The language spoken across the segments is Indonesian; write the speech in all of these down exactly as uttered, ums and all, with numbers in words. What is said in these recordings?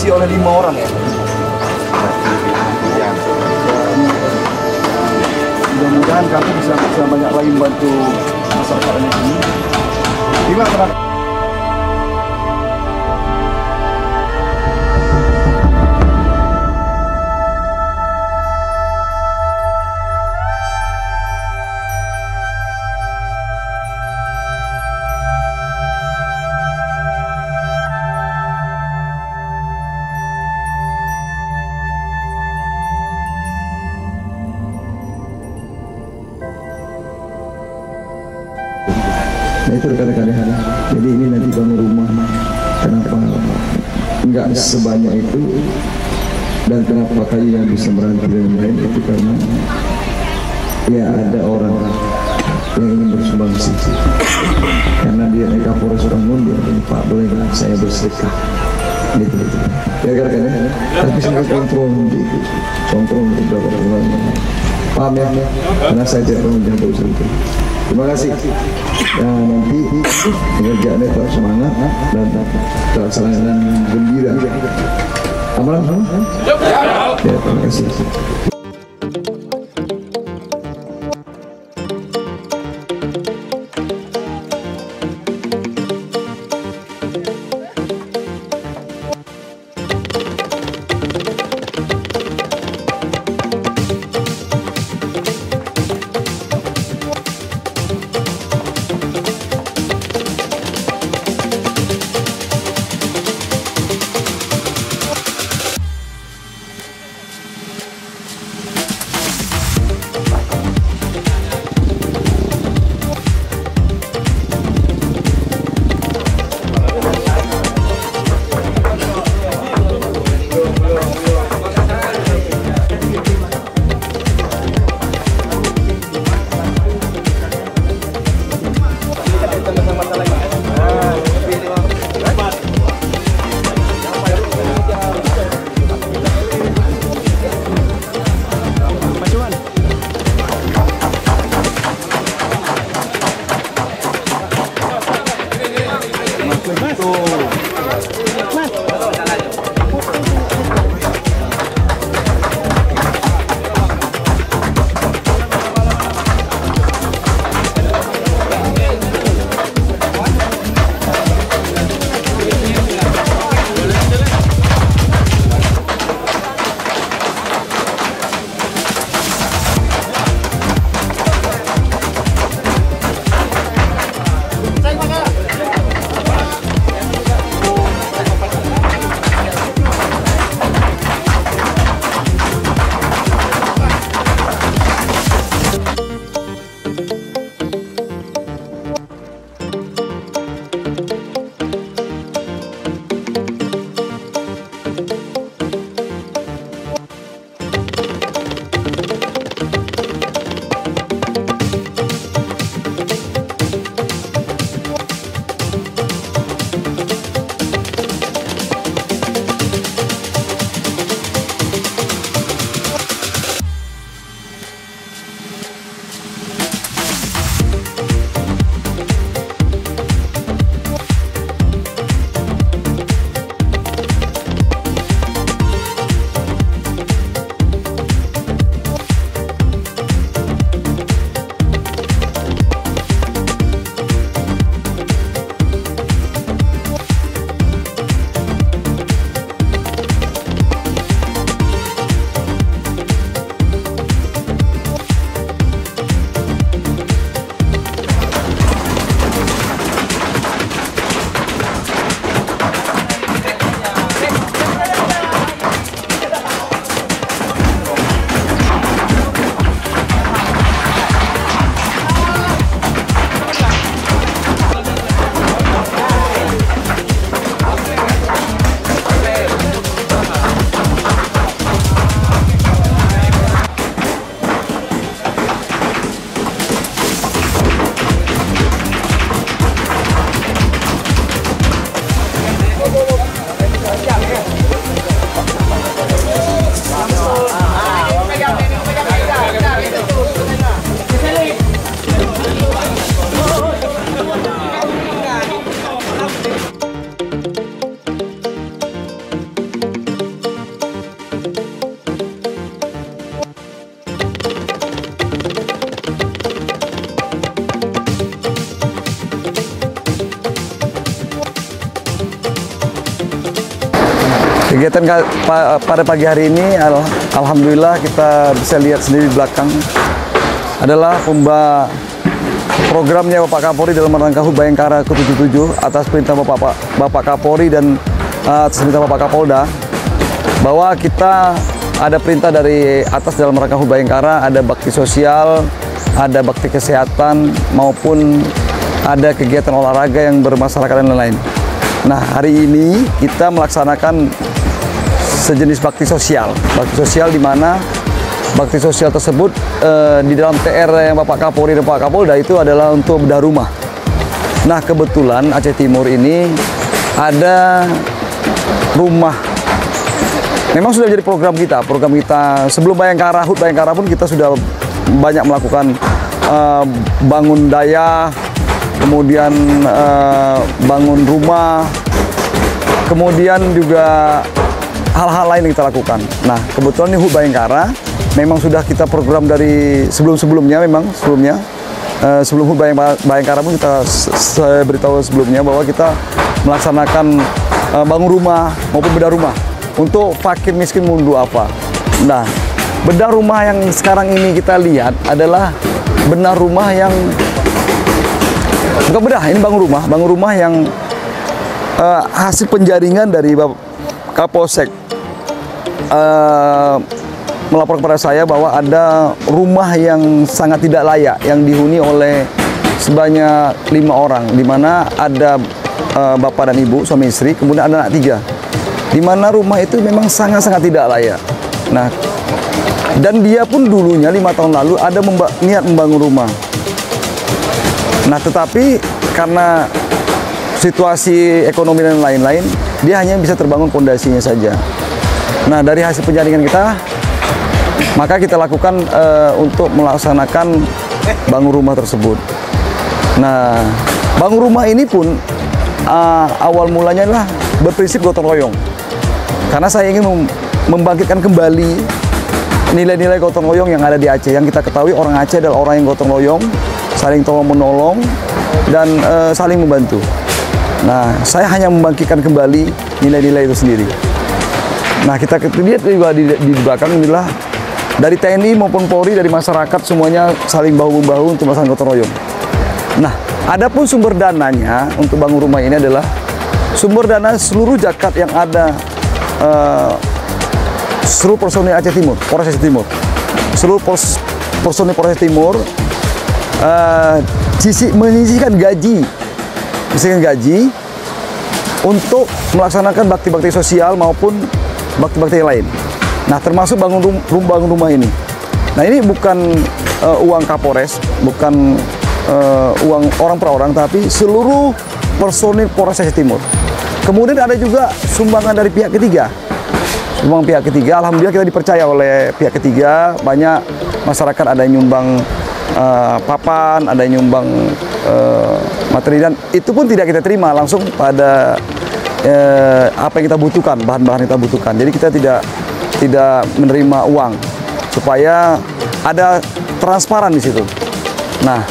diisi oleh lima orang ya. Mudah-mudahan kami bisa, bisa banyak lagi membantu masyarakat ini. Terima kasih. Nah itu rekan-rekan, jadi ini nanti bangun rumah, kenapa enggak sebanyak itu, dan kenapa kalian bisa merantau dan lain itu karena ya ada orang yang ingin bersumbangsi, karena dia naik Kapolres Bangun, dia Pak boleh nggak saya bersedekah, gitu gitu. Ya rekan-rekan, tapi saya kontrol nanti itu, kontrol untuk berapa bulan. Paham ya? Karena saya tidak perlu menjawab usul itu. Terima kasih. Dan nanti pekerjaannya tetap semangat dan terlaksana gembira. Aman? Ya, terima kasih. Kegiatan pada pagi hari ini, alhamdulillah kita bisa lihat sendiri di belakang adalah pemba programnya Bapak Kapolri dalam rangka H U T Bayangkara ke tujuh puluh tujuh atas perintah Bapak Bapak Kapolri dan uh, atas perintah Bapak Kapolda, bahwa kita ada perintah dari atas dalam rangka H U T Bayangkara, ada bakti sosial, ada bakti kesehatan, maupun ada kegiatan olahraga yang bermasyarakat dan lain-lain. Nah, hari ini kita melaksanakan sejenis bakti sosial. Bakti sosial di mana bakti sosial tersebut eh, di dalam T R yang Bapak Kapolri dan Pak Kapolda itu adalah untuk bedah rumah. Nah, kebetulan Aceh Timur ini ada rumah. Memang sudah jadi program kita. Program kita sebelum Bayangkara, H U T Bayangkara pun kita sudah banyak melakukan eh, bangun daya, kemudian uh, bangun rumah, kemudian juga hal-hal lain yang kita lakukan. Nah, kebetulan ini H U T Bayangkara memang sudah kita program dari sebelum-sebelumnya, memang sebelumnya uh, sebelum H U T Bayangkara pun kita saya beritahu sebelumnya bahwa kita melaksanakan uh, bangun rumah maupun bedah rumah untuk fakir miskin mundu apa. Nah, bedah rumah yang sekarang ini kita lihat adalah bedah rumah yang bukan bedah, ini bangun rumah, bangun rumah yang uh, hasil penjaringan dari Bapak Kapolsek uh, melapor kepada saya bahwa ada rumah yang sangat tidak layak yang dihuni oleh sebanyak lima orang, di mana ada uh, bapak dan ibu, suami istri, kemudian ada anak tiga, di mana rumah itu memang sangat-sangat tidak layak. Nah, dan dia pun dulunya lima tahun lalu ada memba niat membangun rumah. Nah, tetapi karena situasi ekonomi dan lain-lain, dia hanya bisa terbangun fondasinya saja. Nah, dari hasil penjaringan kita, maka kita lakukan uh, untuk melaksanakan bangun rumah tersebut. Nah, bangun rumah ini pun uh, awal mulanya adalah berprinsip gotong royong. Karena saya ingin mem membangkitkan kembali nilai-nilai gotong royong yang ada di Aceh. Yang kita ketahui orang Aceh adalah orang yang gotong royong, saling tolong menolong dan e, saling membantu. Nah, saya hanya membangkitkan kembali nilai-nilai itu sendiri. Nah, kita lihat juga di, di belakang inilah dari T N I maupun Polri, dari masyarakat semuanya saling bahu-membahu untuk melaksanakan gotong royong. Nah, adapun sumber dananya untuk bangun rumah ini adalah sumber dana seluruh zakat yang ada e, seluruh personil Aceh Timur, Polres Aceh Timur, seluruh pos, personil Polres Aceh Timur. Uh, sisi, menyisihkan gaji, menyisihkan gaji untuk melaksanakan bakti-bakti sosial maupun bakti-bakti yang lain. Nah, termasuk bangun rum, rum, bangun rumah ini. Nah, ini bukan uh, uang Kapolres, bukan uh, uang orang per orang, tapi seluruh personil Polres Aceh Timur. Kemudian ada juga sumbangan dari pihak ketiga. Sumbangan pihak ketiga, alhamdulillah kita dipercaya oleh pihak ketiga. Banyak masyarakat ada yang nyumbang Uh, papan, ada yang nyumbang uh, materi, dan itu pun tidak kita terima langsung pada uh, apa yang kita butuhkan, bahan-bahan yang kita butuhkan. Jadi kita tidak tidak menerima uang, supaya ada transparan di situ. Nah,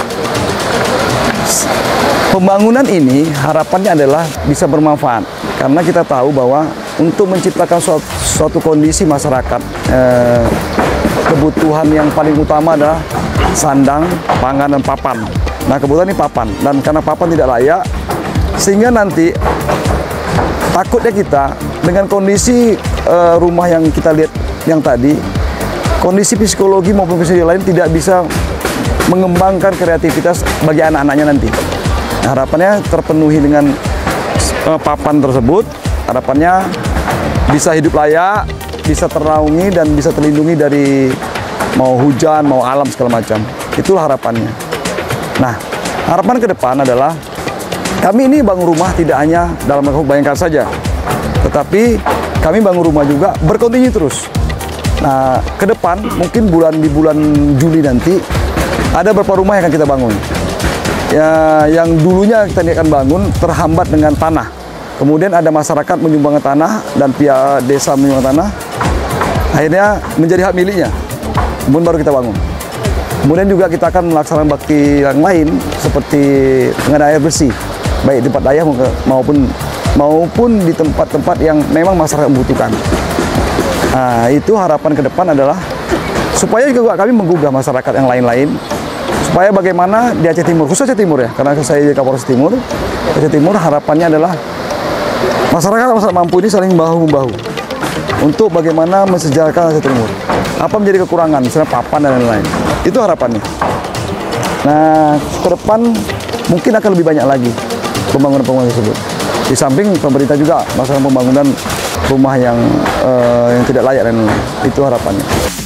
pembangunan ini harapannya adalah bisa bermanfaat, karena kita tahu bahwa untuk menciptakan suatu, suatu kondisi masyarakat, uh, kebutuhan yang paling utama adalah sandang, pangan, dan papan. Nah, kebetulan ini papan, dan karena papan tidak layak, sehingga nanti takutnya kita dengan kondisi uh, rumah yang kita lihat yang tadi, kondisi psikologi maupun psikologi lain tidak bisa mengembangkan kreativitas bagi anak-anaknya nanti. Nah, harapannya terpenuhi dengan uh, papan tersebut, harapannya bisa hidup layak, bisa ternaungi, dan bisa terlindungi dari mau hujan, mau alam segala macam. Itulah harapannya. Nah, harapan ke depan adalah kami ini bangun rumah tidak hanya dalam H U T Bayangkara saja, tetapi kami bangun rumah juga berkontinu terus. Nah, ke depan mungkin bulan di bulan Juli nanti ada beberapa rumah yang akan kita bangun. Ya, yang dulunya kita akan bangun terhambat dengan tanah. Kemudian ada masyarakat menyumbangkan tanah dan pihak desa menyumbangkan tanah. Akhirnya menjadi hak miliknya. Kemudian baru kita bangun. Kemudian juga kita akan melaksanakan bakti yang lain seperti pengadaan air bersih, baik di tempat daya maupun maupun di tempat-tempat yang memang masyarakat membutuhkan. Nah, itu harapan ke depan adalah supaya juga kami menggugah masyarakat yang lain-lain, supaya bagaimana di Aceh Timur, khusus Aceh Timur ya, karena saya di Kapolres Timur, Aceh Timur harapannya adalah masyarakat masyarakat mampu ini saling bahu-membahu untuk bagaimana mensejahterakan Aceh Timur. Apa menjadi kekurangan, misalnya papan dan lain-lain. Itu harapannya. Nah, ke depan mungkin akan lebih banyak lagi pembangunan-pembangunan tersebut. Di samping pemerintah juga masalah pembangunan rumah yang uh, yang tidak layak dan lain-lain. Itu harapannya.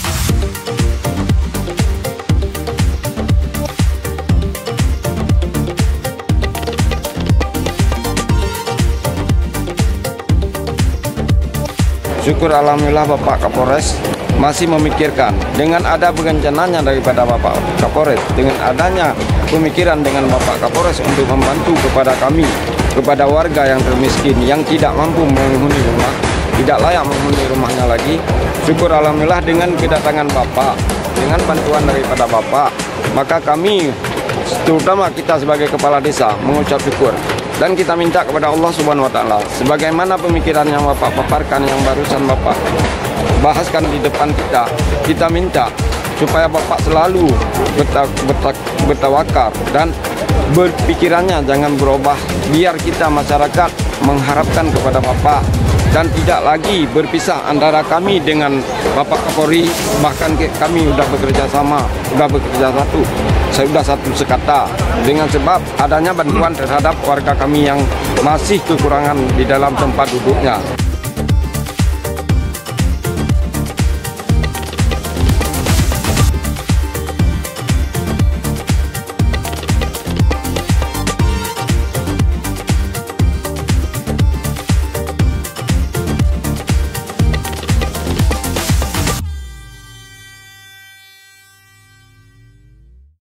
Syukur alhamdulillah Bapak Kapolres masih memikirkan dengan ada berencananya daripada Bapak Kapolres, dengan adanya pemikiran dengan Bapak Kapolres untuk membantu kepada kami, kepada warga yang termiskin, yang tidak mampu menghuni rumah, tidak layak menghuni rumahnya lagi. Syukur alhamdulillah dengan kedatangan Bapak, dengan bantuan daripada Bapak, maka kami, terutama kita sebagai kepala desa, mengucap syukur. Dan kita minta kepada Allah Subhanahu wa Ta'ala, sebagaimana pemikiran yang Bapak paparkan, yang barusan Bapak bahaskan di depan kita, kita minta supaya Bapak selalu bertawakal dan berpikirannya jangan berubah, biar kita masyarakat mengharapkan kepada Bapak dan tidak lagi berpisah antara kami dengan Bapak Kapolri. Bahkan kami sudah bekerja sama, sudah bekerja satu, saya sudah satu sekata, dengan sebab adanya bantuan terhadap warga kami yang masih kekurangan di dalam tempat duduknya.